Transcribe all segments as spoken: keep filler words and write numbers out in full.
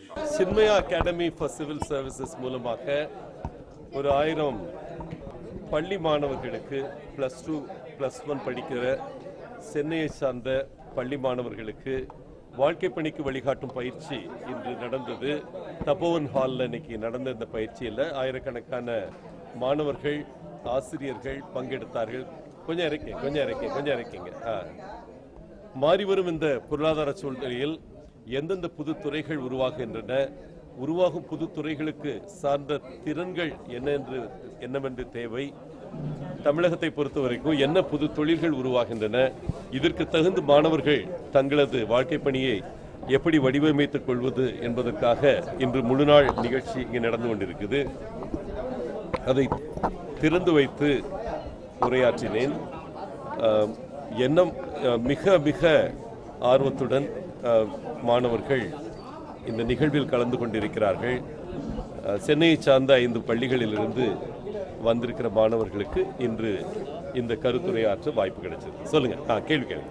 Chinmaya Academy for Civil Services மூலமாக ஒரு ஆயிரம் பள்ளி மாணவர்களுக்கு பிளஸ் டூ பிளஸ் ஒன் படிக்கிற சென்னையை சார்ந்த பள்ளி மாணவர்களுக்கு வாழ்க்கை பணிக்கு வழிகாட்டும் பயிற்சி இன்று நடந்தது. தபோவன் ஹாலில் இன்னைக்கு நடந்த இந்த பயிற்சியில் ஆயிரக்கணக்கான மாணவர்கள் ஆசிரியர்கள் பங்கெடுத்தார்கள். கொஞ்சம் இறக்கி கொஞ்சம் இறக்கி கொஞ்சம் இறக்கிங்க. மாறிவரும் இந்த பொருளாதார சூழ்நிலையில் எந்தெந்த புது துறைகள் உருவாகின்றன, உருவாகும் புது துறைகளுக்கு சார்ந்த திறன்கள் என்னென்று என்னவென்று தேவை, தமிழகத்தை பொறுத்த வரைக்கும் என்ன புது தொழில்கள் உருவாகின்றன, இதற்கு தகுந்த மாணவர்கள் தங்களது வாழ்க்கை பணியை எப்படி வடிவமைத்துக் கொள்வது என்பதற்காக இன்று முழு நாள் நிகழ்ச்சி இங்கே நடந்து கொண்டிருக்குது. அதை திறந்து வைத்து உரையாற்றினேன். எண்ணம் மிக மிக ஆர்வத்துடன் மாணவர்கள் இந்த நிகழ்வில் கலந்து கொண்டிருக்கிறார்கள். சென்னையை சார்ந்த ஐந்து பள்ளிகளிலிருந்து வந்திருக்கிற மாணவர்களுக்கு இன்று இந்த கருத்துரையாற்ற வாய்ப்பு கிடைச்சது. சொல்லுங்க. ஆ கேள்வி கேள்வி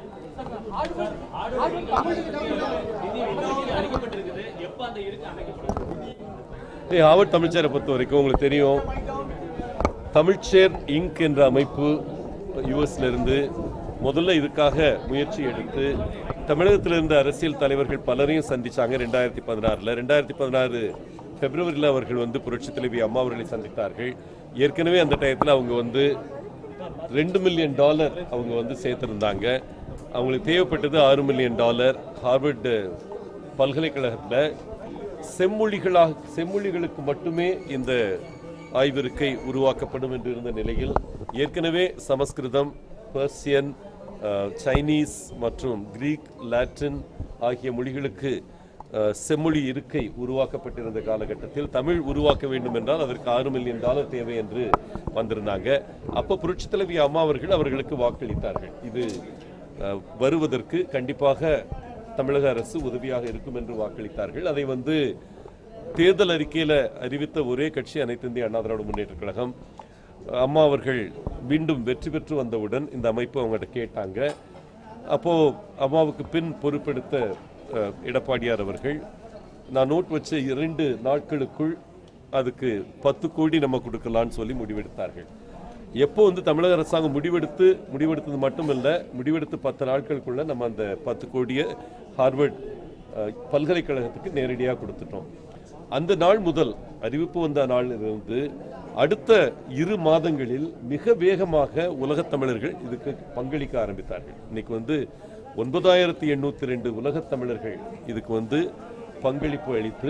ஹார்வர்ட் தமிழ்ச்சேரை பொறுத்த வரைக்கும் உங்களுக்கு தெரியும், தமிழ்ச்சேர் இங்க் என்ற அமைப்பு யூஎஸ்ல இருந்து முதல்ல இதுக்காக முயற்சி எடுத்து தமிழகத்தில் இருந்த அரசியல் தலைவர்கள் பலரையும் சந்திச்சாங்க. ரெண்டாயிரத்தி பதினாறுல ரெண்டாயிரத்தி பதினாறு பிப்ரவரியில் அவர்கள் வந்து புரட்சி தலைவி அம்மா அவர்களை சந்தித்தார்கள். ஏற்கனவே அந்த டயத்தில் அவங்க வந்து ரெண்டு மில்லியன் டாலர் அவங்க வந்து சேர்த்திருந்தாங்க. அவங்களுக்கு தேவைப்பட்டது ஆறு மில்லியன் டாலர். ஹார்வர்ட் பல்கலைக்கழகத்தில் செம்மொழிகளாக செம்மொழிகளுக்கு மட்டுமே இந்த ஆய்விருக்கை உருவாக்கப்படும் என்று இருந்த நிலையில் ஏற்கனவே சமஸ்கிருதம், பெர்சியன், சைனீஸ் மற்றும் கிரீக், லாட்டின் ஆகிய மொழிகளுக்கு செம்மொழி இருக்கை உருவாக்கப்பட்டிருந்த காலகட்டத்தில் தமிழ் உருவாக்க வேண்டும் என்றால் அதற்கு ஆறு மில்லியன் டாலர் தேவை என்று வந்திருந்தாங்க. அப்போ புரட்சி தலைவி அம்மா அவர்கள் அவர்களுக்கு வாக்களித்தார்கள். இது வருவதற்கு கண்டிப்பாக தமிழக அரசு உதவியாக இருக்கும் என்று வாக்களித்தார்கள். அதை வந்து தேர்தல் அறிக்கையில் அறிவித்த ஒரே கட்சி அனைத்து இந்திய அண்ணா திராவிட முன்னேற்ற கழகம். அம்மா அவர்கள் மீண்டும் வெற்றி பெற்று வந்தவுடன் இந்த அமைப்பு அவங்கள்ட்ட கேட்டாங்க. அப்போது அம்மாவுக்கு பின் பொறுப்பெடுத்த எடப்பாடியார் அவர்கள் நான் நோட் வச்ச இரண்டு நாட்களுக்குள் அதுக்கு பத்து கோடி நம்ம கொடுக்கலான்னு சொல்லி முடிவெடுத்தார்கள். எப்போ வந்து தமிழக அரசாங்கம் முடிவெடுத்து முடிவெடுத்தது மட்டும் இல்லை, முடிவெடுத்து பத்து நாட்களுக்குள்ள நம்ம அந்த பத்து கோடியை ஹார்வர்ட் பல்கலைக்கழகத்துக்கு நேரடியாக கொடுத்துட்டோம். அந்த நாள் முதல் அறிவிப்பு வந்த நாளிலிருந்து அடுத்த இரு மாதங்களில் மிக வேகமாக உலகத் தமிழர்கள் இதுக்கு பங்களிக்க ஆரம்பித்தார்கள். இன்னைக்கு வந்து ஒன்பதாயிரத்தி எண்ணூத்தி ரெண்டு உலகத் தமிழர்கள் இதுக்கு வந்து பங்களிப்பு அளித்து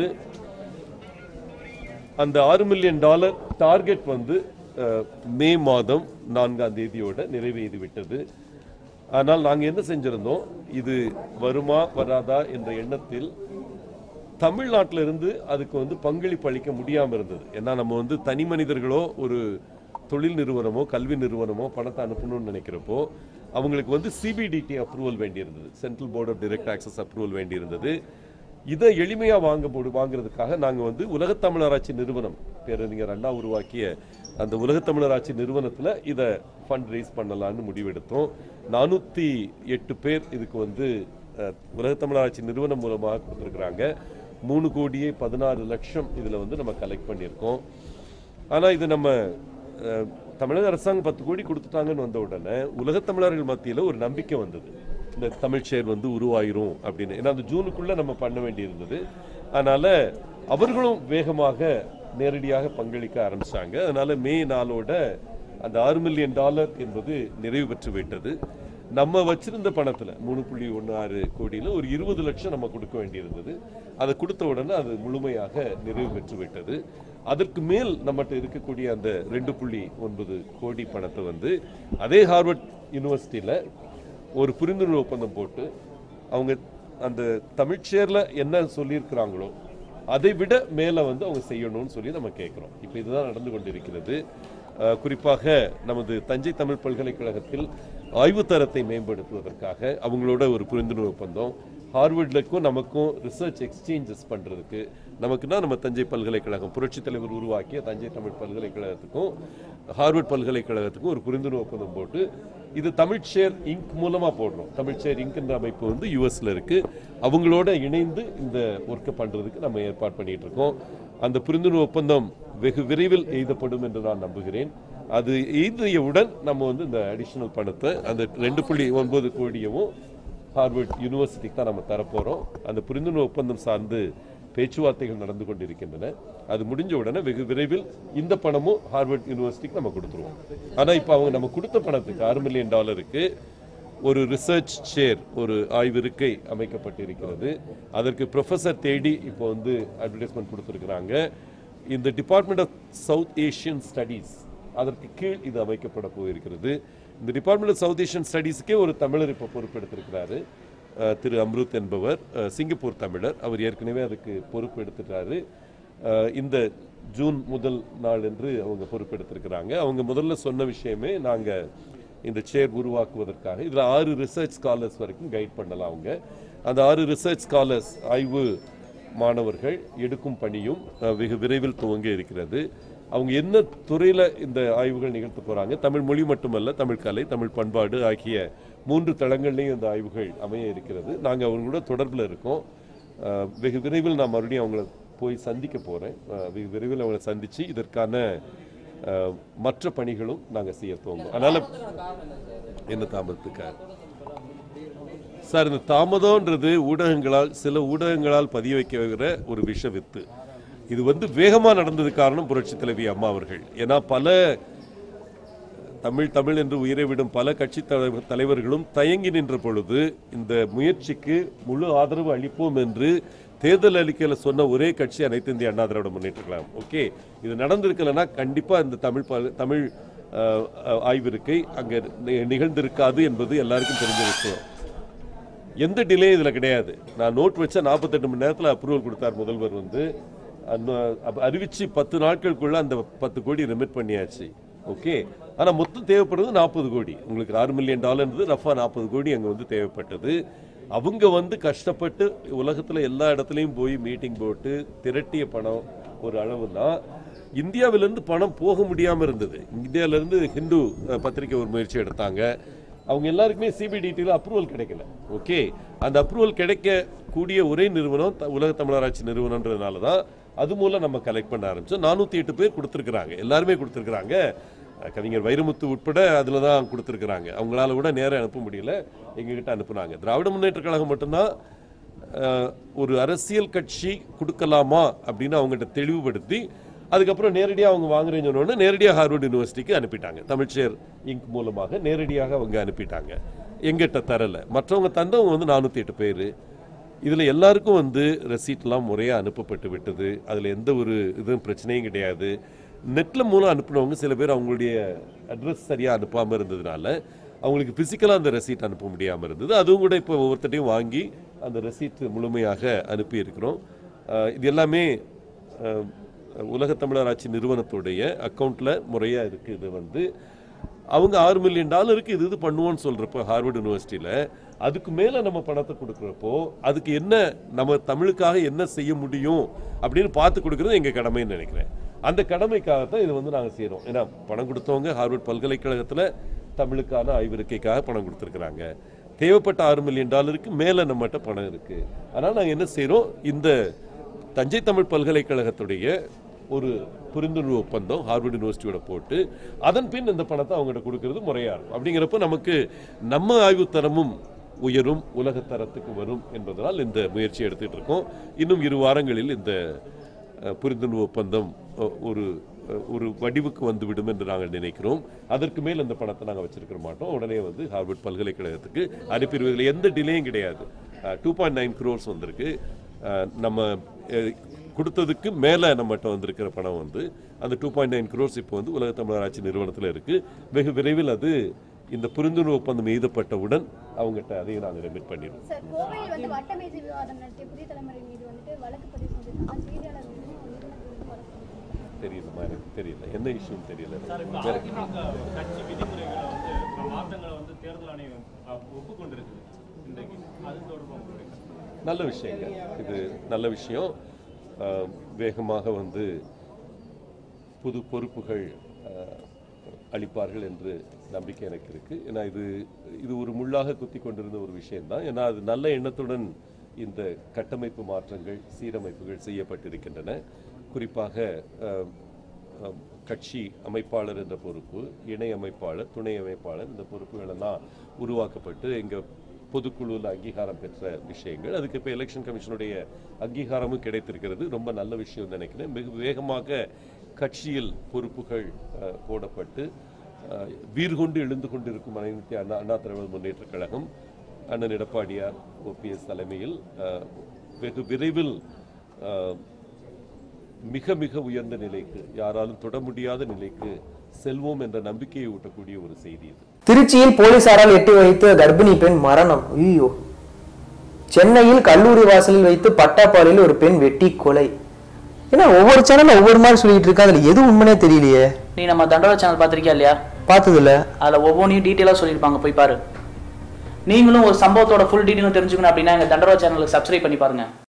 அந்த ஆறு மில்லியன் டாலர் டார்கெட் வந்து மே மாதம் நான்காம் தேதியோட நிறைவேறி விட்டது. ஆனால் நாங்கள் என்ன செஞ்சிருந்தோம், இது வருமா வராதா என்ற எண்ணத்தில் தமிழ்நாட்டில் இருந்து அதுக்கு வந்து பங்களிப்பு அளிக்க முடியாமல் இருந்தது. ஏன்னா நம்ம வந்து தனி மனிதர்களோ ஒரு தொழில் நிறுவனமோ கல்வி நிறுவனமோ பணத்தை அனுப்பணும்னு நினைக்கிறப்போ அவங்களுக்கு வந்து சிபிடிடி அப்ரூவல் வேண்டியிருந்தது, central board of direct access approval வேண்டியிருந்தது. இதை எளிமையாக வாங்க போடு வாங்குறதுக்காக நாங்கள் வந்து உலகத்தமிழராட்சி நிறுவனம், பேரறிஞர் அண்ணா உருவாக்கிய அந்த உலகத்தமிழராட்சி நிறுவனத்தில் இதை ஃபண்ட் ரைஸ் பண்ணலான்னு முடிவெடுத்தோம். நானூற்றி எட்டு பேர் இதுக்கு வந்து உலகத்தமிழராட்சி நிறுவனம் மூலமாக கொடுத்துருக்குறாங்க. மூணு கோடியே பதினாறு லட்சம் இதில் வந்து நம்ம கலெக்ட் பண்ணியிருக்கோம். ஆனால் இது நம்ம தமிழக அரசாங்கம் பத்து கோடி கொடுத்துட்டாங்கன்னு வந்த உடனே உலகத்தமிழர்கள் மத்தியில் ஒரு நம்பிக்கை வந்தது, இந்த தமிழ்ச்சேர் வந்து உருவாயிரும் அப்படின்னு. ஏன்னா அந்த ஜூனுக்குள்ளே நம்ம பண்ண வேண்டியிருந்தது. அதனால் அவர்களும் வேகமாக நேரடியாக பங்களிக்க ஆரம்பித்தாங்க. அதனால் மே நாளோட அந்த ஆறு மில்லியன் டாலர் என்பது நிறைவு பெற்று விட்டது. நம்ம வச்சிருந்த பணத்தில் மூணு புள்ளி ஒன்று ஆறு கோடியில் ஒரு இருபது லட்சம் நம்ம கொடுக்க வேண்டியிருந்தது. அதை கொடுத்த உடனே அது முழுமையாக நிறைவு பெற்று விட்டது. அதற்கு மேல் நம்மகிட்ட இருக்கக்கூடிய அந்த ரெண்டு புள்ளி ஒன்பது கோடி பணத்தை வந்து அதே ஹார்வர்ட் யூனிவர்சிட்டியில் ஒரு புரிந்துணர்வு ஒப்பந்தம் போட்டு அவங்க அந்த தமிழ்ச்சேரில் என்ன சொல்லியிருக்கிறாங்களோ அதை விட மேலே வந்து அவங்க செய்யணும்னு சொல்லி நம்ம கேட்குறோம். இப்போ இதுதான் நடந்து கொண்டிருக்கிறது. குறிப்பாக நமது தஞ்சை தமிழ் பல்கலைக்கழகத்தில் ஆய்வு தரத்தை மேம்படுத்துவதற்காக அவங்களோட ஒரு புரிந்துணர்வு ஒப்பந்தம், ஹார்வர்டுக்கும் நமக்கும் ரிசர்ச் எக்ஸ்சேஞ்சஸ் பண்ணுறதுக்கு நமக்குன்னா நம்ம தஞ்சை பல்கலைக்கழகம் புரட்சித் தலைவர் உருவாக்கிய தஞ்சை தமிழ் பல்கலைக்கழகத்துக்கும் ஹார்வர்ட் பல்கலைக்கழகத்துக்கும் ஒரு புரிந்துணர்வு ஒப்பந்தம் போட்டு இது தமிழ்ச்சேர் இங்க் மூலமாக போடுறோம். தமிழ்ச்சேர் இங்க்ன்ற அமைப்பு வந்து யூஎஸில் இருக்குது. அவங்களோட இணைந்து இந்த ஒர்க்கை பண்ணுறதுக்கு நம்ம ஏற்பாடு பண்ணிகிட்டு இருக்கோம். அந்த புரிந்துணர்வு ஒப்பந்தம் வெகு விரைவில் எய்தப்படும் என்று நான் நம்புகிறேன். அது எய்தியவுடன் நம்ம வந்து இந்த அடிஷனல் பணத்தை அந்த ரெண்டு புள்ளி ஒன்பது கோடியவும் ஹார்வர்ட் யூனிவர்சிட்டிக்கு தான் நம்ம தரப்போகிறோம். அந்த புரிந்துணர்வு ஒப்பந்தம் சார்ந்து பேச்சுவார்த்தைகள் நடந்து கொண்டிருக்கின்றன. அது முடிஞ்ச உடனே வெகு விரைவில் இந்த பணமும் ஹார்வர்ட் யூனிவர்சிட்டிக்கு நம்ம கொடுத்துருவோம். ஆனால் இப்போ அவங்க நம்ம கொடுத்த பணத்துக்கு ஆறு மில்லியன் டாலருக்கு ஒரு ரிசர்ச் சேர், ஒரு ஆய்விருக்கை அமைக்கப்பட்டிருக்கிறது. அதற்கு ப்ரொஃபஸர் தேடி இப்போ வந்து அட்வர்டைஸ்மெண்ட் கொடுத்துருக்குறாங்க. இந்த department of South Asian studies அதற்கு கீழ் இது அமைக்கப்பட போயிருக்கிறது. இந்த டிபார்ட்மெண்ட் ஆஃப் சவுத் ஏஷியன் ஸ்டடீஸுக்கே ஒரு தமிழர் இப்போ பொறுப்பெடுத்திருக்கிறாரு, திரு அம்ருத் என்பவர், சிங்கப்பூர் தமிழர். அவர் ஏற்கனவே அதுக்கு பொறுப்பு எடுத்துட்டாரு. இந்த ஜூன் முதல் நாள் என்று அவங்க பொறுப்பெடுத்திருக்கிறாங்க. அவங்க முதல்ல சொன்ன விஷயமே நாங்கள் இந்த சேர் உருவாக்குவதற்காக இதில் ஆறு ரிசர்ச் ஸ்காலர்ஸ் வரைக்கும் கைட் பண்ணலாம். அவங்க அந்த ஆறு ரிசர்ச் ஸ்காலர்ஸ் ஆய்வு மாணவர்கள் எடுக்கும் பணியும் வெகு விரைவில் துவங்க இருக்கிறது. அவங்க என்ன துறையில் இந்த ஆய்வுகள் நிகழ்த்த போகிறாங்க, தமிழ் மொழி மட்டுமல்ல, தமிழ் கலை, தமிழ் பண்பாடு ஆகிய மூன்று தளங்கள்லையும் இந்த ஆய்வுகள் அமைய இருக்கிறது. நாங்கள் அவங்களோட தொடர்பில் இருக்கோம். வெகு விரைவில் நான் மறுபடியும் அவங்கள போய் சந்திக்க போகிறேன். வெகு விரைவில் அவங்களை சந்தித்து இதற்கான மற்ற பணிகளும் நாங்கள் செய்ய துவங்கும். அதனால் என்ன தாமதத்துக்காக சார், இந்த தாமதம்ன்றது ஊடகங்களால் சில ஊடகங்களால் பதிய வைக்கிற ஒரு விஷ வித்து. இது வந்து வேகமாக நடந்தது காரணம் புரட்சி தலைவி அம்மா அவர்கள். ஏன்னா பல தமிழ் தமிழ் என்று உயிரை விடும் பல கட்சி தலைவர்களும் தயங்கி நின்ற பொழுது இந்த முயற்சிக்கு முழு ஆதரவு அளிப்போம் என்று தேர்தல் அறிக்கையில் சொன்ன ஒரே கட்சி அனைத்து இந்திய அண்ணா திராவிட முன்னேற்ற கழகம். ஓகே, இது நடந்திருக்கலன்னா கண்டிப்பாக இந்த தமிழ் தமிழ் ஆய்விருக்கை அங்கே நிகழ்ந்திருக்காது என்பது எல்லாருக்கும் தெரிஞ்ச விஷயம். எந்த டிலே இதில் கிடையாது. நான் நோட் வச்ச நாற்பத்தெட்டு மணி நேரத்தில் அப்ரூவல் கொடுத்தார் முதல்வர் வந்து. அறிவிச்சு பத்து நாட்களுக்குள்ள அந்த பத்து கோடி ரெமிட் பண்ணியாச்சு. ஓகே, ஆனால் மொத்தம் தேவைப்படுறது நாற்பது கோடி. உங்களுக்கு ஆறு மில்லியன் டாலர்ன்றது ரஃபா நாற்பது கோடி அங்கே வந்து தேவைப்பட்டது. அவங்க வந்து கஷ்டப்பட்டு உலகத்தில் எல்லா இடத்துலையும் போய் மீட்டிங் போட்டு திரட்டிய பணம் ஒரு அளவுனா இந்தியாவிலேருந்து பணம் போக முடியாமல் இருந்தது. இந்தியாவிலேருந்து ஹிந்து பத்திரிகை ஒரு முயற்சி எடுத்தாங்க. அவங்க எல்லாருக்குமே சிபிடிடியில் அப்ரூவல் கிடைக்கல. ஓகே, அந்த அப்ரூவல் கிடைக்கக்கூடிய ஒரே நிறுவனம் உலக தமிழராட்சி நிறுவனம்ன்றதுனால தான் அது மூலம் நம்ம கலெக்ட் பண்ண ஆரம்பிச்சோம். நானூற்றி எட்டு பேர் கொடுத்துருக்குறாங்க, எல்லாருமே கொடுத்துருக்குறாங்க. கவிஞர் வைரமுத்து உட்பட அதில் தான் கொடுத்துருக்குறாங்க. அவங்களால கூட நேரம் அனுப்ப முடியல, எங்ககிட்ட அனுப்புனாங்க. திராவிட முன்னேற்ற கழகம் மட்டும்தான் ஒரு அரசியல் கட்சி கொடுக்கலாமா அப்படின்னு அவங்ககிட்ட தெளிவுபடுத்தி அதுக்கப்புறம் நேரடியாக அவங்க வாங்குறேன்னு சொன்னோன்னா நேரடியாக ஹார்வர்ட் யூனிவர்சிட்டிக்கு அனுப்பிட்டாங்க. தமிழ்ச்சேர் இங்க் மூலமாக நேரடியாக அவங்க அனுப்பிட்டாங்க, எங்கிட்ட தரலை. மற்றவங்க தந்தவங்க வந்து நானூற்றி எட்டு பேர். இதில் எல்லாருக்கும் வந்து ரெசீட்லாம் முறையாக அனுப்பப்பட்டு விட்டது. அதில் எந்த ஒரு இதுவும் பிரச்சனையும் கிடையாது. நெட்டில் மூலம் அனுப்பினவங்க சில பேர் அவங்களுடைய அட்ரஸ் சரியாக அனுப்பாமல் இருந்ததுனால அவங்களுக்கு ஃபிசிக்கலாக அந்த ரெசீட் அனுப்ப முடியாமல் இருந்தது. அதுவும் கூட இப்போ ஒவ்வொருத்தையும் வாங்கி அந்த ரெசீட் முழுமையாக அனுப்பியிருக்கிறோம். இது எல்லாமே உலக தமிழராட்சி நிறுவனத்துடைய அக்கௌண்ட்டில் முறையாக இருக்குது. இது வந்து அவங்க ஆறு மில்லியன் டாலருக்கு இது இது பண்ணுவோன்னு சொல்கிறப்போ ஹார்வர்ட் யூனிவர்சிட்டியில் அதுக்கு மேலே நம்ம பணத்தை கொடுக்குறப்போ அதுக்கு என்ன நம்ம தமிழுக்காக என்ன செய்ய முடியும் அப்படின்னு பார்த்து கொடுக்குறது எங்கள் கடமைன்னு நினைக்கிறேன். அந்த கடமைக்காகத்தான் இது வந்து நாங்கள் செய்கிறோம். ஏன்னா பணம் கொடுத்தவங்க ஹார்வர்ட் பல்கலைக்கழகத்தில் தமிழுக்கான ஆய்விருக்கைக்காக பணம் கொடுத்துருக்குறாங்க. தேவைப்பட்ட ஆறு மில்லியன் டாலருக்கு மேலே நம்மகிட்ட பணம் இருக்குது. அதனால் நாங்கள் என்ன செய்கிறோம், இந்த தஞ்சை தமிழ் பல்கலைக்கழகத்துடைய ஒரு புரிந்துணர்வு ஒப்பந்தம் ஹார்வர்ட் யூனிவர்சிட்டியோட போட்டு அதன் பின் இந்த பணத்தை அவங்ககிட்ட கொடுக்கறது முறையாக இருக்கும். அப்படிங்கிறப்ப நமக்கு நம்ம ஆய்வு தரமும் உயரும், உலக தரத்துக்கு வரும் என்பதனால் இந்த முயற்சி எடுத்துகிட்டு இருக்கோம். இன்னும் இரு வாரங்களில் இந்த புரிந்துணர்வு ஒப்பந்தம் ஒரு ஒரு வடிவுக்கு வந்துவிடும் என்று நாங்கள் நினைக்கிறோம். அதற்கு மேல் அந்த பணத்தை நாங்கள் வச்சிருக்க மாட்டோம். உடனே வந்து ஹார்வர்ட் பல்கலைக்கழகத்துக்கு அனுப்பிடுவதில் எந்த டிலேயும் கிடையாது. டூ பாயிண்ட் நைன் க்ரோர்ஸ் வந்திருக்கு. நம்ம கொடுத்ததுக்கு மேலே நம்மகிட்ட வந்திருக்கிற பணம் வந்து அந்த டூ பாயிண்ட் நைன் க்ரோர்ஸ் இப்போ வந்து உலக தமிழராட்சி நிறுவனத்தில் இருக்குது. வெகு விரைவில் அது இந்த புரிந்துணர்வு ஒப்பந்தம் எழுதப்பட்டவுடன் அவங்ககிட்ட அதையும் நாங்கள் ரெமிட் பண்ணிடுவோம். தெரியல மாதிரி தெரியல என்ன இஷ்யூன்னு தெரியல. நல்ல விஷயங்க, இது நல்ல விஷயம். வேகமாக வந்து புது பொறுப்புகள் அளிப்பார்கள் என்று நம்பிக்கை எனக்கு இருக்குது. ஏன்னா இது இது ஒரு முள்ளாக குத்தி கொண்டிருந்த ஒரு விஷயம்தான். ஏன்னா அது நல்ல எண்ணத்துடன் இந்த கட்டமைப்பு மாற்றங்கள் சீரமைப்புகள் செய்யப்பட்டிருக்கின்றன. குறிப்பாக கட்சி அமைப்பாளர் என்ற பொறுப்பு, இணை அமைப்பாளர், துணை அமைப்பாளர், இந்த பொறுப்புகள் எல்லாம் உருவாக்கப்பட்டு எங்கள் பொதுக்குழுவில் அங்கீகாரம் பெற்ற விஷயங்கள். அதுக்கு இப்போ எலெக்ஷன் கமிஷனுடைய அங்கீகாரமும் கிடைத்திருக்கிறது. ரொம்ப நல்ல விஷயம் நினைக்கிறேன். மிக வேகமாக கட்சியில் பொறுப்புகள் போடப்பட்டு வீர்கொண்டு எழுந்து கொண்டிருக்கும் அனைத்து அண்ணா அண்ணா திராவிட முன்னேற்ற கழகம் அண்ணன் எடப்பாடியார் ஓபிஎஸ் தலைமையில் வெகு விரைவில் மிக மிக உயர்ந்த நிலைக்கு, யாராலும் தொட முடியாத நிலைக்கு செல்வோம் என்ற நம்பிக்கையை ஊட்டக்கூடிய ஒரு செய்தி இது. திருச்சியில் போலீசாரால் எட்டி வைத்த கர்ப்பிணி பெண் மரணம். ஐயோ! சென்னையில் கல்லூரி வாசலில் வைத்து பட்டாப்பாளையில் ஒரு பெண் வெட்டி கொலை. ஏன்னா ஒவ்வொரு சேனல்ல ஒவ்வொரு மாதிரி சொல்லிட்டு இருக்கா, அதுல எது உண்மையே தெரியலையே. நீ நம்ம தண்டோரா சேனல் பாத்திருக்கியா இல்லையா? பார்த்தது இல்ல. அதுல ஒவ்வொன்றையும் டீட்டெயிலா சொல்லியிருப்பாங்க, போய் பாரு. நீங்களும் ஒரு சம்பவத்தோட ஃபுல் டீட்டெயிலும் தெரிஞ்சுக்கணும் அப்படின்னா எங்க தண்டோரா சேனலுக்கு சப்ஸ்கிரைப் பண்ணி பாருங்க.